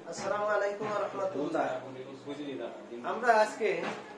আসসালামু আলাইকুম ওয়া রাহমাতুল্লাহ। আমরা আজকে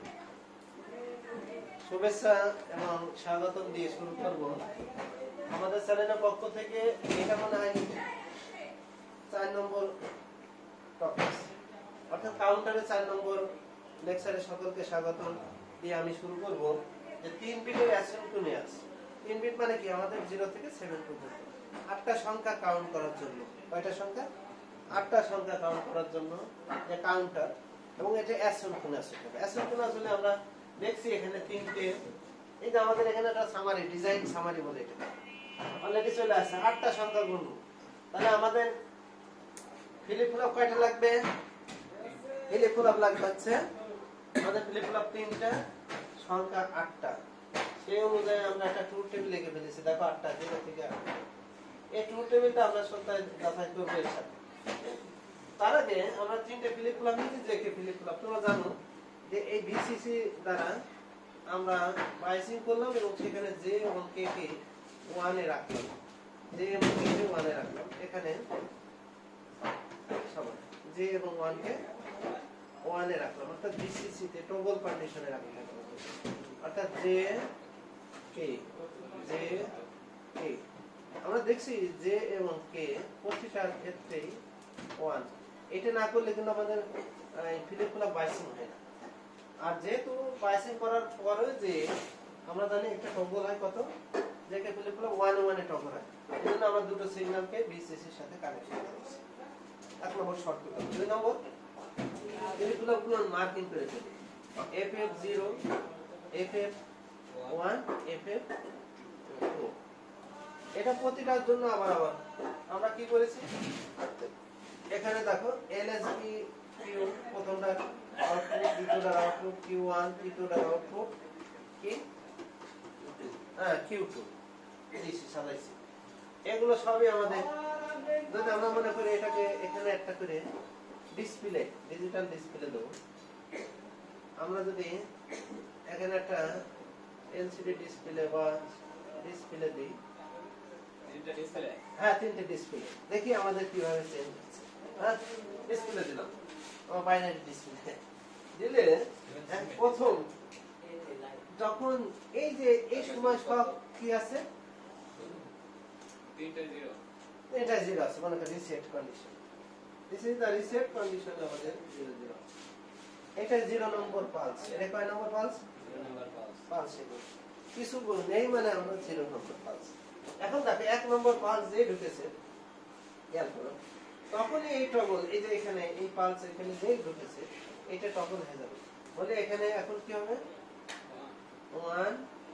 শুভেচ্ছা এবং স্বাগতম দিয়ে শুরু করব আমাদের চ্যানেলের পক্ষ থেকে। এটা মনে হয় 4 নম্বর টপিক, অর্থাৎ কাউন্টারে 4 নম্বর লেকচারে সকলকে স্বাগতম দিয়ে আমি শুরু করব যে 3 বিটের অ্যাসিনক্রোনাস। 3 বিট মানে কি? আমাদের 0 থেকে 7 পর্যন্ত 8টা সংখ্যা কাউন্ট করার জন্য। কয়টা সংখ্যা? 8টা সংখ্যা কাউন্ট করার জন্য যে কাউন্টার, এবং এটা অ্যাসিনক্রোনাস হবে। অ্যাসিনক্রোনাস হলে আমরা দেখছি এখানে 3টে, এই যে আমাদের এখানে একটা সামারি, ডিজাইন সামারি বলে এটা অলরেডি চলে আসছে। 8টা সংখ্যা গুনবো, তাহলে আমাদের ফিলিপ ফ্লপ কয়টা লাগবে? ফিলিপ ফ্লপ লাগবে হচ্ছে আমাদের ফিলিপ ফ্লপ 3টা, সংখ্যা 8টা। সেই অনুযায়ী আমরা একটা ট্রুথ টেবিল লিখে ফেলেছি। দেখো 8টা, 0 থেকে 8। এই ট্রুথ টেবিলটা আমরা সপ্তাহে যাচাই করবো এর সাথে। তার আগে আমরা 3টে ফিলিপ ফ্লপ নিয়েছি। যে কে ফিলিপ ফ্লপ তোমরা জানো যে এই ভিসিসি দ্বারা আমরা বাইসিং করলাম এবং সেখানে জে এবং কে কে 1 এ রাখলাম। জে এবং কে কে 1 এ রাখলাম। এখানে সবাই জে এবং 1 কে 1 এ রাখলাম, অর্থাৎ ভিসিসি তে টগল কন্ডিশনে রাখলাম। অর্থাৎ জে কে আমরা দেখছি জে এবং কে প্রতিটার ক্ষেত্রেই 1। এটা না করলে কিন্তু আমাদের ফিলিপ ফ্লপ বাইসিং হয় না। আর যেহেতু বাইসিং করার পরে যে আমরা জানি একটা টগল হয় কত, যে কে ফিলিপ ফ্লপ 1 এ টগল হয়। এজন্য আমরা দুটো সিগন্যালকে ভিসিসি এর সাথে কানেকশন করেছি। 1 নম্বর শর্ত। 2 নম্বর ফিলিপ ফ্লপ গুলো মার্কিং করে ফেলি। FF0, FF1, FF2। এটা প্রতিটার জন্য আবার আমরা কি করেছি? এখানে দেখো এলএসবি কিউ, প্রথমটা আউটপুট, দ্বিতীয়টার আউটপুট Q1, তৃতীয়টার আউটপুট কি Q2 দিয়েছি, সাজাইছি। এগুলো সবই আমাদের, যদি আমরা মনে করি এটাকে এখানে একটা করে ডিসপ্লে, ডিজিটাল ডিসপ্লে দেবো। আমরা যদি এখানে একটা এলসিডি ডিসপ্লে বা ডিসপ্লে দিই, হ্যাঁ 3টে ডিসপ্লে, দেখি আমাদের কিভাবে চেঞ্জ হচ্ছে। হ্যাঁ ডিসপ্লে দিলাম, আমার বাইনারি ডিসপ্লে দিলে প্রথম যখন এই যে এই সময় সব কি আছে, এটা 0 আছে, মানে reset condition. This is the reset condition আমাদের 0 0। এটা 0 নম্বর পালস। এটা কয় নম্বর পালস? 0 নম্বর পালস। কিছু নেই মানে আমরা 0 নম্বর পালস। এখন দেখো 1 নম্বর পালস যে ঢুকেছে, খেয়াল করো, তখনই এই টগল, এই যে এখানে এই পালস এখানে যে ঢুকেছে, এটা টগল হয়ে যাবে। বলে এখানে এখন কি হবে? 1।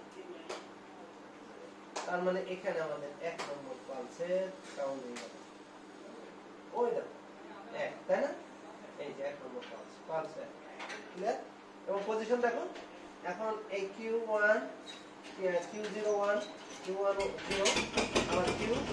তার মানে এখানে আমাদের 1 নম্বর পালসের কাউন্ট হয়ে যাবে। ওই দেখো 1, তাই না? এই যে 1 নম্বর পালস, পালস 1, ক্লিয়ার? এবং পজিশন দেখো, এখন এই Q1, Q01, Q10, আবার Q2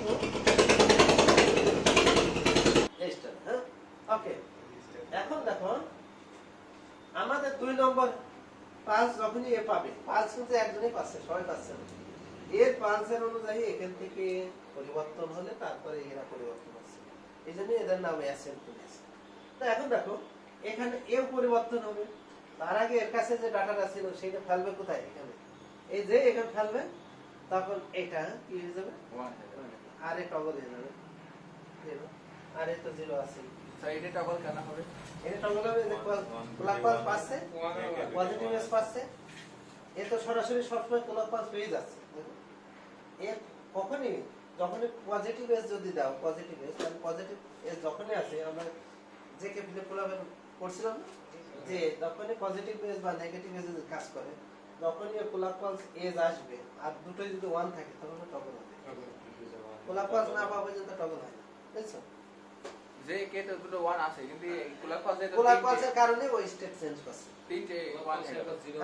রেজিস্টার। হ্যাঁ ওকে। এখন দেখো আমাদের 2 নম্বর পালস যখনই এ পাবে, পালস কিন্তু একজনই পাচ্ছে, সবাই পাচ্ছে না। এর পালসের অনুযায়ী এখান থেকে পরিবর্তন হলে তারপরে এরা পরিবর্তন হচ্ছে, এই জন্য এদের নাম অ্যাসিনক্রোনাস। তো এখন দেখো এখানে এও পরিবর্তন হবে। তার আগে এর কাছে যে ডাটাটা ছিল সেটা ফেলবে কোথায়? এখানে। এই যে এখানে ফেলবে, তখন এটা কি হয়ে যাবে? 1। আর এ টগল হয়ে যাবে 0। আর এ তো 0 আছে। এটা টগল কেন হবে? এটা টগল হবে যে ক্লক পালস পাচ্ছে, পজিটিভ এজ পাচ্ছে। এ তো সরাসরি সবসময় ক্লক পালস পেয়ে যাচ্ছে। এর কখনই যখনই পজিটিভ এজ যদি দাও, পজিটিভ এজ, তাহলে পজিটিভ এজ যখনই আসে, আমরা যে কে ফিলিপ ফ্লপ করছিলাম যে যখনই পজিটিভ এজ বা নেগেটিভ এজ কাজ করে, যখনই ক্লক পালস এজ আসবে আর দুটোই যদি 1 থাকে তাহলে টগল হবে। ক্লক পালস না পাওয়া পর্যন্ত টগল হয় না, বুঝছো? যে কে তো দুটো 1 আছে, কিন্তু ক্লক পালসের কারণে ওই স্টেট চেঞ্জ করছে। 3টে 1 ছিল।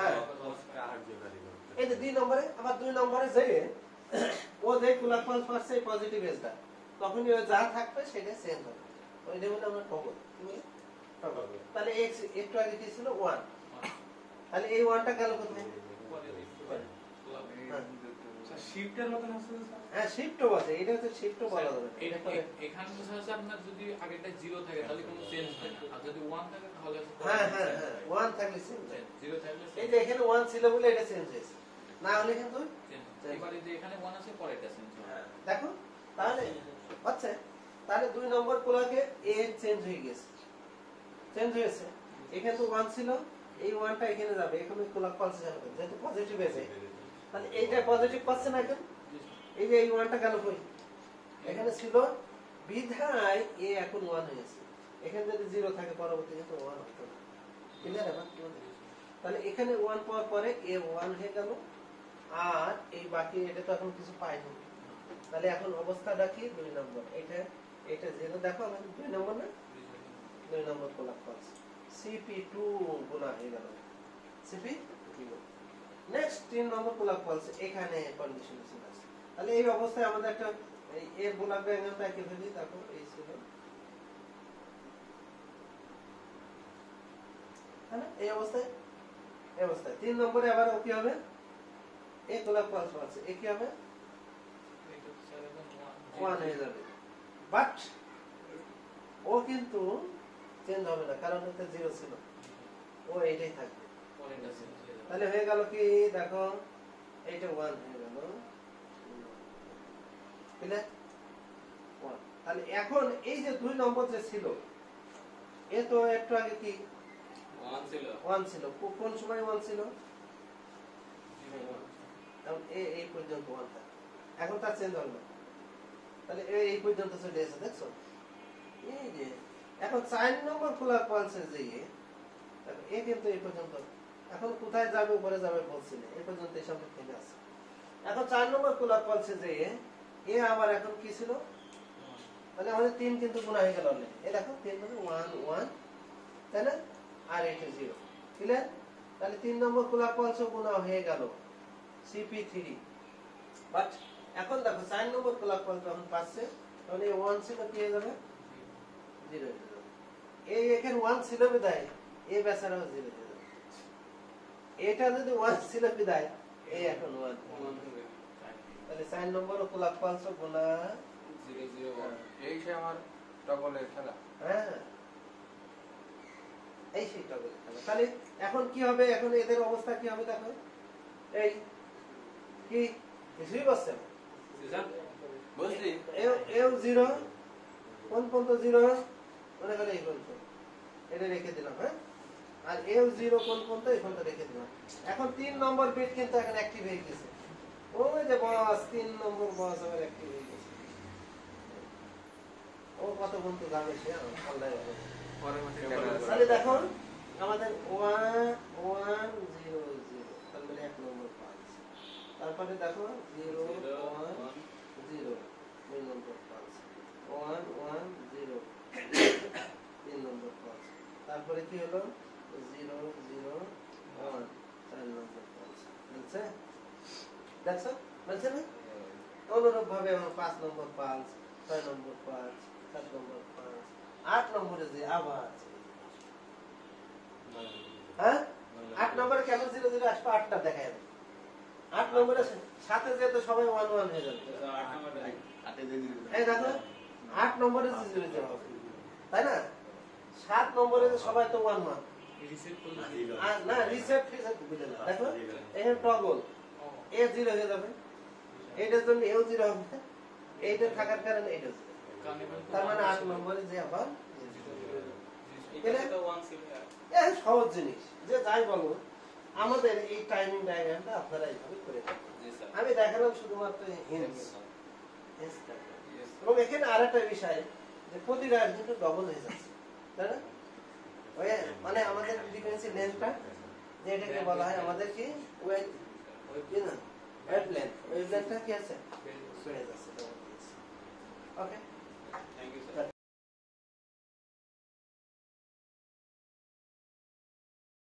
এই যে 2 নম্বরে, আবার 2 নম্বরে যে ও যে ক্লক পালস পাচ্ছে পজিটিভ এজটা, তখনই ও যা থাকবে সেটা চেঞ্জ হবে। ওইটা বলে আমরা টগল, কি বলি? টগল। তাহলে x একটু আগে কি ছিল? 1। তাহলে এই 1টা গেল কোথায়? শিফটের মতন আছে স্যার? হ্যাঁ শিফটও আছে, এটা হচ্ছে শিফটও বলা যাবে না। এটা পরে এখানে তো স্যার আপনার যদি আগেরটা 0 থাকে তাহলে কোনো চেঞ্জ হয় না, আর যদি 1 থাকে তাহলে হ্যাঁ হ্যাঁ হ্যাঁ 1 থাকলে চেঞ্জ হয়। 0 থাকলে এই যে এখানে 1 ছিল বলে এটা চেঞ্জ হয়েছে, না হলে কিন্তু এবারে যে এখানে 1 আছে পরে এটা চেঞ্জ হবে। দেখো তাহলে আচ্ছা, তাহলে 2 নম্বর কোলাকে এ চেঞ্জ হয়ে গেছে, চেঞ্জ হয়েছে। এখানে তো 1 ছিল, এই 1টা এখানে যাবে, এখানে কোলা পালসে যাবে যেহেতু পজিটিভ আছে, তাহলে এইটা পজিটিভ পাচ্ছে না এখন। এই যে এই 1টা গেল কই, এখানে ছিল বিধায় এ এখন 1 হয়েছে। এখানে যদি 0 থাকে পরবর্তীতে তো 1 হতো না, ক্লিয়ার? এবার তাহলে এখানে 1 পাওয়ার পরে এ 1 হয়ে গেল, আর এই বাকি এটা তো এখন কিছু পাইনি। তাহলে এখন অবস্থাটা কি 2 নম্বর, এটা 0 দেখো আমি 2 নম্বর না, 2 নম্বর কোলা পালস CP2 গুণা হয়ে গেল CP2। নেক্সট 3 নম্বর কোলা পালস এখানে কন্ডিশন ছিল। তাহলে এই অবস্থায় আমাদের একটা এই এর গোলাপ ব্যাঙ্গনটা একে ফেলি, তারপর এই ছিল হ্যাঁ এই অবস্থায়, 3 নম্বরে আবার ও কি হবে, এই গোলাপ পালস আছে, এ কি হবে 1 হয়ে যাবে, বাট ও কিন্তু চেঞ্জ হবে না কারণ এটা 0 ছিল, ও এইটাই থাকবে। পরে এটা চেঞ্জ হয়ে যাবে। তাহলে হয়ে গেল কি দেখো, এইটা 1 হয়ে গেল, বুঝলে? 1। তাহলে এখন এই যে 2 নম্বর যে ছিল, এ তো একটু আগে কি 1 ছিল, কোন সময় 1 ছিল, এখন এই পর্যন্ত 1 থাকে, এখন তার চেঞ্জ হবে না। তাহলে এই পর্যন্ত চলে এসে দেখছো, এই যে এখন 4 নম্বর খোলার পালসে যেয়ে এ কিন্তু এই পর্যন্ত, এখন কোথায় যাবে উপরে যাবে বলছি না, এই পর্যন্ত এই সঙ্গে থেমে আছে। এখন 4 নম্বর খোলার পালসে যেয়ে এ আবার এখন কি ছিল, তাহলে আমাদের 3 কিন্তু গুণা হয়ে গেল অলরেডি। এই দেখো 3 মানে 1 1 তাই না, আর এটা 0, ক্লিয়ার? তাহলে 3 নম্বর খোলার পালসও গুণা হয়ে গেল CP3। বাট এখন দেখো 4 নম্বর খোলার পালস যখন পাচ্ছে তখন এই 1 ছিল কি হয়ে যাবে 0 হয়ে যাবে। এই এখানে 1 ছিল বিদায় এই বেচারাও 0 হয়ে যাবে। এটা যদি 1 ছিল বিদায় এই এখন 1, তাহলে 4 নম্বর খোলার পালস গুণা 0 0 1 এই সে আমার টগলের খেলা। হ্যাঁ এই সেটা বলে খেলা। তাহলে এখন কি হবে, এখন এদের অবস্থা কি হবে দেখো, এই কি কিছুই বলছে না, বুঝলি? এও 0 কোন পর্যন্ত 0 মনে করে এই পর্যন্ত এটা রেখে দিলাম, হ্যাঁ, আর এও 0 কোন পর্যন্ত এই পর্যন্ত রেখে দিলাম। এখন 3 নম্বর বিট কিন্তু এখন অ্যাক্টিভ হয়ে গেছে, ওই যে বস 3 নম্বর বস আবার অ্যাক্টিভ হয়ে গেছে। ও কত পর্যন্ত যাবে সে আল্লাহ জানে। পরের মাসে তাহলে দেখো আমাদের 1 1 0 0 তার মানে 1 নম্বর পাঁচ, তারপরে দেখো 0 1 0 2 নম্বর পাঁচ, 1 1 0 3 নম্বর পাঁচ, তারপরে কি হলো 0 0 1 4 নম্বর পাঁচ, বুঝছে? দেখছো বলছে না? অনুরূপ ভাবে আমরা 5 নম্বর পাঁচ, 6 নম্বর পাঁচ, 7 নম্বর পাঁচ, 8 নম্বরে যে আবার হ্যাঁ 8 নম্বরে কেন 0 0 আসবে, 8টা দেখা যাবে। 8 নম্বরে সাথে যেতে সবাই 1 1 হয়ে যাবে। এই দেখো 8 নম্বরে 0 0 হবে, তাই না? 7 নম্বরে সবাই তো 1 1, রিসেট করলে আর না রিসেট দিলে না, দেখো এখানে টগল এ 0 হয়ে যাবে, এইটার জন্য এও 0 হবে, এইটা থাকার কারণে এটা 0, তার মানে 8 নম্বরে যে আবার সহজ জিনিস যে যাই বলো, আমাদের এই টাইমিং ডায়াগ্রামটা আপনারা এইভাবে করে দেবেন। আমি দেখালাম শুধুমাত্র হিন্টস, এবং এখানে আরেকটা বিষয় যে প্রতিটা কিন্তু ডবল হয়ে যাচ্ছে, তাই না? ওই মানে আমাদের ফ্রিকোয়েন্সি লেন্থটা যে এটাকে বলা হয় আমাদের কি ওয়েভলেন্থ, ওয়েভলেন্থটা কি আছে হয়ে যাচ্ছে, ওকে।